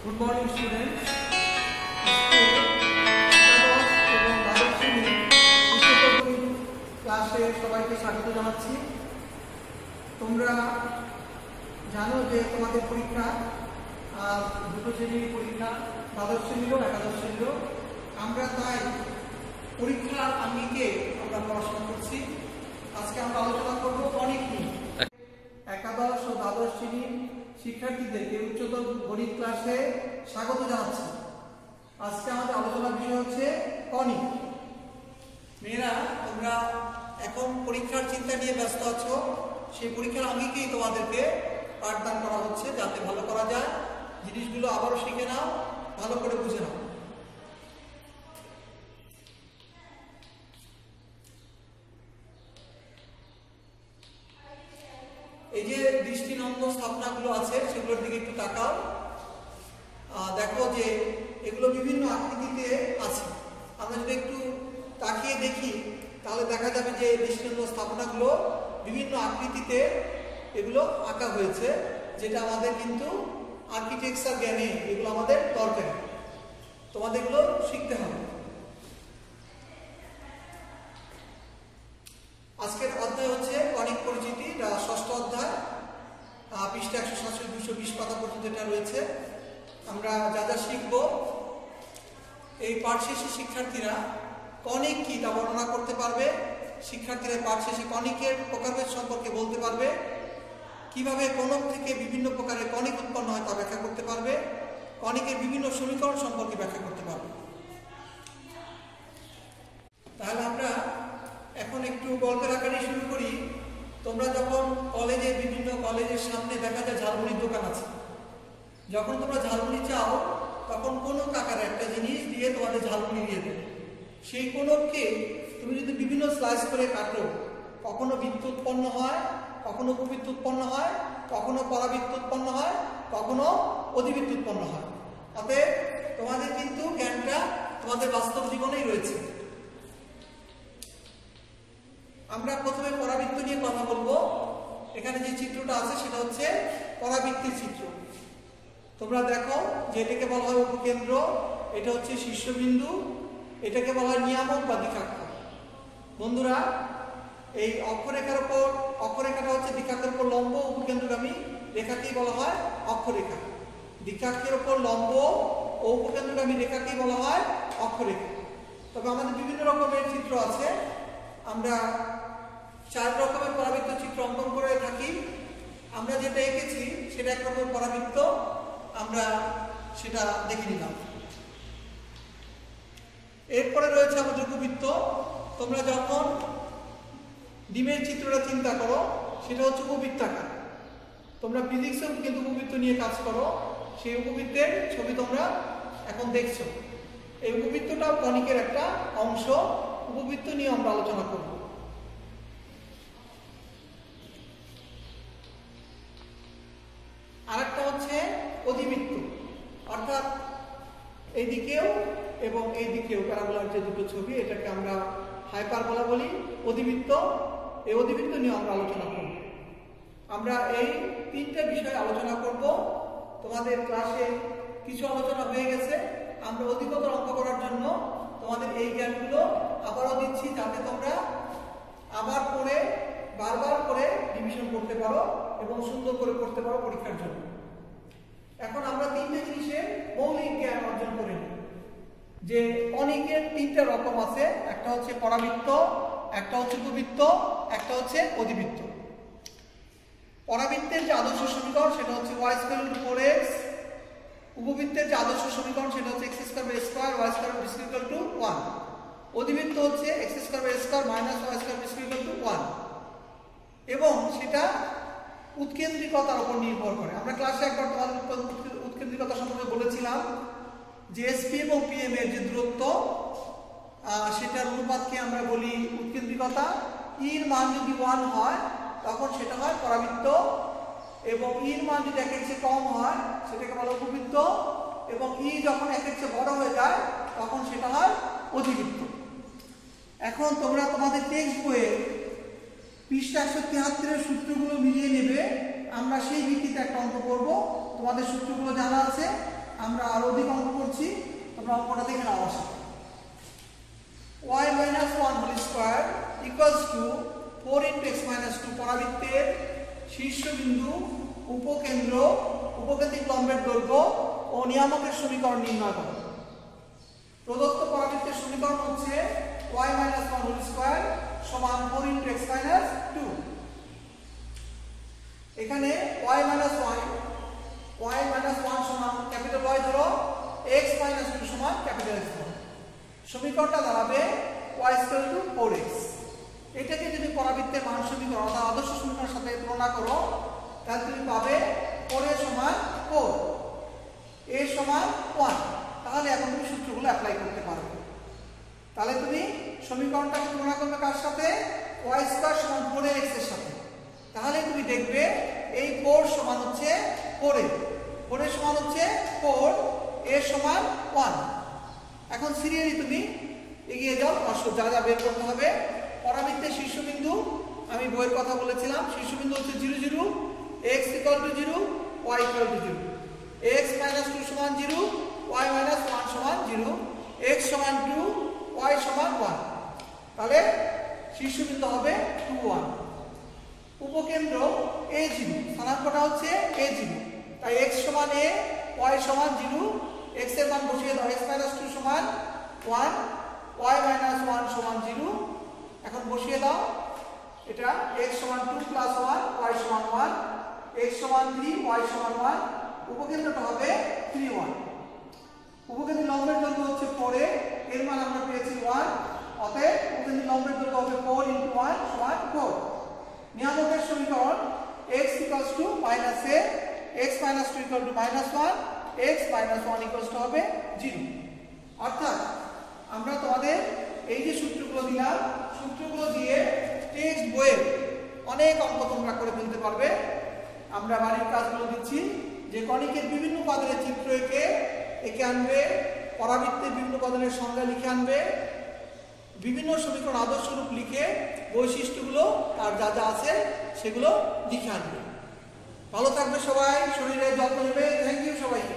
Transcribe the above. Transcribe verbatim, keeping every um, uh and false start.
Good morning, students. এবং দ্বাদশ শ্রেণীর ক্লাসে সবাইকে স্বাগত জানাচ্ছি। তোমরা জানো যে তোমাদের পরীক্ষা দুটো শ্রেণীর পরীক্ষা, দ্বাদশ শ্রেণীরও একাদশ শ্রেণীরও। আমরা তাই পরীক্ষার আঙ্গিকে আমরা পড়াশোনা করছি। আজকে আমরা আলোচনা করব গণিত নিয়ে। একাদশ ও দ্বাদশ শ্রেণীর শিক্ষার্থীদেরকে উচ্চতর গণিত ক্লাসে স্বাগত জানাচ্ছি। আজকে আমাদের আলোচনার বিষয় হচ্ছে গণিত। মেয়েরা, তোমরা এখন পরীক্ষার চিন্তা নিয়ে ব্যস্ত আছো। সেই পরীক্ষার আঙ্গিকেই তোমাদেরকে পাঠদান করা হচ্ছে, যাতে ভালো করা যায়। জিনিসগুলো আবারও শিখে নাও, ভালো করে বুঝে নাও। এই যে দৃষ্টিনন্দন স্থাপনাগুলো আছে সেগুলোর দিকে একটু তাকাও। দেখো যে এগুলো বিভিন্ন আকৃতিতে আছে। আমরা যদি একটু তাকিয়ে দেখি তাহলে দেখা যাবে যে দৃষ্টিনন্দন স্থাপনাগুলো বিভিন্ন আকৃতিতে এগুলো আঁকা হয়েছে, যেটা আমাদের কিন্তু আর্কিটেকচার জ্ঞানে এগুলো আমাদের দরকার। তোমাদের এগুলো শিখতে হবে। আজকের অধ্যায় হচ্ছে গণিত পরিচিতি, ষষ্ঠ অধ্যায়, পৃষ্ঠা একশো সাতষট্টি দুশো বিশ পাতা পর্যন্ত এটা রয়েছে। আমরা যা যা শিখব, এই পাঠ শেষে শিক্ষার্থীরা কণিক কি তা বর্ণনা করতে পারবে। শিক্ষার্থীরা পাঠ শেষে কণিকের প্রকারভেদ সম্পর্কে বলতে পারবে। কিভাবে কণক থেকে বিভিন্ন প্রকারের কণিক উৎপন্ন হয় তা ব্যাখ্যা করতে পারবে। কণিকের বিভিন্ন সমীকরণ সম্পর্কে ব্যাখ্যা করতে পারবে। তাহলে আমরা এখন একটু গল্পের আকারে শুরু করি। তোমরা যখন কলেজে, বিভিন্ন কলেজের সামনে দেখা যায় ঝালমুড়ির দোকান আছে। যখন তোমরা ঝালমুড়ি চাও তখন কোনো আকারে একটা জিনিস দিয়ে তোমাদের ঝালমুড়ি দিয়ে দেবে। সেই কোণকে তুমি যদি বিভিন্ন স্লাইস করে কাটো, কখনো বৃত্ত উৎপন্ন হয়, কখনো উপবৃত্ত উৎপন্ন হয়, কখনো পরাবৃত্ত উৎপন্ন হয়, কখনো অধিবৃত্ত উৎপন্ন হয়। অতএব তোমাদের কিন্তু জ্ঞানটা তোমাদের বাস্তব জীবনেই রয়েছে। আমরা প্রথমে পরাবৃত্ত নিয়ে কথা বলবো। এখানে যে চিত্রটা আছে সেটা হচ্ছে পরাবৃত্তির চিত্র। তোমরা দেখো যে এটাকে বলা হয় উপকেন্দ্র, এটা হচ্ছে শীর্ষবিন্দু, এটাকে বলা হয় নিয়ামক বা দ্বিখাক্ষ। বন্ধুরা, এই অক্ষরেখার উপর, অক্ষরেখাটা হচ্ছে দ্বিখাক্ষের উপর লম্ব উপকেন্দ্রগামী রেখাকেই বলা হয় অক্ষরেখা। দ্বিখাক্ষের উপর লম্ব ও উপকেন্দ্রগামী রেখাকেই বলা হয় অক্ষরেখা। তবে আমাদের বিভিন্ন রকমের চিত্র আছে। আমরা চার রকমের পরাবৃত্ত চিত্র অঙ্কন করে থাকি। আমরা যেটা এঁকেছি সেটা এক রকমের পরাবৃত্ত, আমরা সেটা দেখে নিলাম। এরপরে রয়েছে আমাদের উপবৃত্ত। তোমরা যখন ডিমের চিত্রটা চিন্তা করো সেটা হচ্ছে উপবৃত্তাকার। তোমরা ফিজিক্সেও কিন্তু উপবৃত্ত নিয়ে কাজ করো, সেই উপবৃত্তের ছবি তোমরা এখন দেখছো। এই উপবৃত্তটাও কণিকের একটা অংশ। উপবৃত্ত নিয়ে আমরা আলোচনা করব। আরেকটা হচ্ছে অধিবৃত্ত, অর্থাৎ এইদিকেও এবং এইদিকেও প্যারাবোলার যে দুটো ছবি, এটাকে আমরা হাইপারবোলা বলি। অধিবৃত্ত, এই অধিবৃত্ত নিয়ে আমরা আলোচনা করব। আমরা এই তিনটা বিষয়ে আলোচনা করব। তোমাদের ক্লাসে কিছু আলোচনা হয়ে গেছে। আমরা অধিকতর অঙ্ক করার জন্য তোমাদের এই জ্ঞানগুলো আবারও দিচ্ছি, যাতে তোমরা আবার পড়ে বারবার করে রিভিশন করতে পারো এবং সুন্দর করে পড়তে পারো পরীক্ষার জন্য। এখন আমরা তিনটে জিনিসের মৌলিক জ্ঞান অর্জন করে নিই। যে কণিকের তিনটা রকম আছে, একটা হচ্ছে পরাবৃত্ত, একটা হচ্ছে উপবৃত্ত, একটা হচ্ছে অধিবৃত্ত। পরাবৃত্তের যে আদর্শ সমীকরণ সেটা হচ্ছে y square into four x. উপবৃত্তের যে আদর্শ সমীকরণ সেটা হচ্ছে x square by square y square equal to one. অধিবৃত্ত হচ্ছে x square by square minus y square equal to one, এবং সেটা উৎকেন্দ্রিকতার উপর নির্ভর করে। আমরা ক্লাসে একবার তোমাদের উৎকেন্দ্রিকতা সম্পর্কে বলেছিলাম যে এসপি এবং পিএম এর যে দূরত্ব, সেটার অনুপাতকে আমরা বলি উৎকেন্দ্রিকতা। ইর মান যদি ওয়ান হয় তখন সেটা হয় পরাবৃত্ত, এবং ইর মান যদি একের চেয়ে কম হয় সেটাকে বলা উপবৃত্ত, এবং ই যখন একের চেয়ে বড় হয়ে যায় তখন সেটা হয় অধিবৃত্ত। এখন তোমরা তোমাদের টেক্সট বইয়ে পৃষ্ঠা একশো তিয়াত্তরের সূত্রগুলো মিলিয়ে নেবে। আমরা সেই ভিত্তিতে একটা অঙ্ক করব। তোমাদের সূত্রগুলো জানা আছে, আমরা আরো অধিক অঙ্ক করছি, তোমরা অঙ্কটা দেখে নাও। আসো y minus one whole square equals to four into x minus two পরাবৃত্তের শীর্ষবিন্দু, উপকেন্দ্র, উপকেন্দ্রিক লম্বের দৈর্ঘ্য ও নিয়ামকের সমীকরণ নির্ণয় করো। প্রদত্ত পরাবৃত্তের সমীকরণ হচ্ছে y minus one whole square সমান four into x minus two। এখানে y minus one y minus one সমান ক্যাপিটাল Y ধরো, x minus two সমান ক্যাপিটাল X ধরো। সমীকরণটা দাঁড়াবে y equal to four x। এটাকে যদি পরাবৃত্তের মান সমীকরণ অর্থাৎ আদর্শ সমীকরণের সাথে তুলনা করো তাহলে তুমি পাবে four a সমান four, a সমান one। তাহলে এখন তুমি সূত্রগুলো অ্যাপ্লাই করতে পারবে। তাহলে তুমি সমীকরণটাকে তুলনা করবে কার সাথে? y স্কয়ার সমান four a x এর সাথে। তাহলে তুমি দেখবে এই four সমান হচ্ছে four a, four a সমান হচ্ছে four, a সমান one। এখন সিরিয়ালি তুমি এগিয়ে যাও, আসো যা যা বের করতে হবে। পরাবৃত্তের শীর্ষবিন্দু আমি বইয়ের কথা বলেছিলাম, শীর্ষবিন্দু হচ্ছে zero zero, x equal to zero, y equal to zero, x minus two সমান জিরো, y মাইনাস ওয়ান সমান জিরো, x সমান টু, y সমান ওয়ান। তাহলে শীর্ষবিন্দু হবে টু ওয়ান। উপকেন্দ্র a জিরো, স্থানাঙ্কটা হচ্ছে a জিরো, তাই x সমান a, y সমান জিরো, x এর মান বসিয়ে দাও, x মাইনাস টু সমান ওয়ান, y মাইনাস ওয়ান সমান জিরো। এখন বসিয়ে দাও এটা x সমান টু প্লাস ওয়ান, y সমান ওয়ান, x সমান থ্রি, y সমান ওয়ান। উপকেন্দ্রটা হবে থ্রি ওয়ান। উপকেন্দ্রের লম্বের দৈর্ঘ্য হচ্ছে four a, এর মান আমরা পেয়েছি ওয়ান, অতএব উপকেন্দ্রের লম্বের দৈর্ঘ্য হবে four into one সমান four। নিয়ামকের সমীকরণ x equals to minus a, x minus two equal to minus one, x minus one equals to হবে জিরো। অর্থাৎ আমরা তোমাদের এই যে সূত্রগুলো দিলাম, সূত্রগুলো দিয়ে টেক্সট বইয়ের অনেক অঙ্ক তোমরা করে ফেলতে পারবে। আমরা বাড়ির কাজগুলো দিচ্ছি যে কণিকের বিভিন্ন উপাদানের চিত্র এঁকে এঁকে আনবে, পরাবৃত্তের বিভিন্ন উপাদানের সংজ্ঞা লিখে আনবে, বিভিন্ন সমীকরণ আদর্শ রূপ লিখে বৈশিষ্ট্যগুলো আর যা যা আছে সেগুলো লিখে আনবে। ভালো থাকবে সবাই, শরীরের যত্ন নেবে। থ্যাংক ইউ সবাইকে।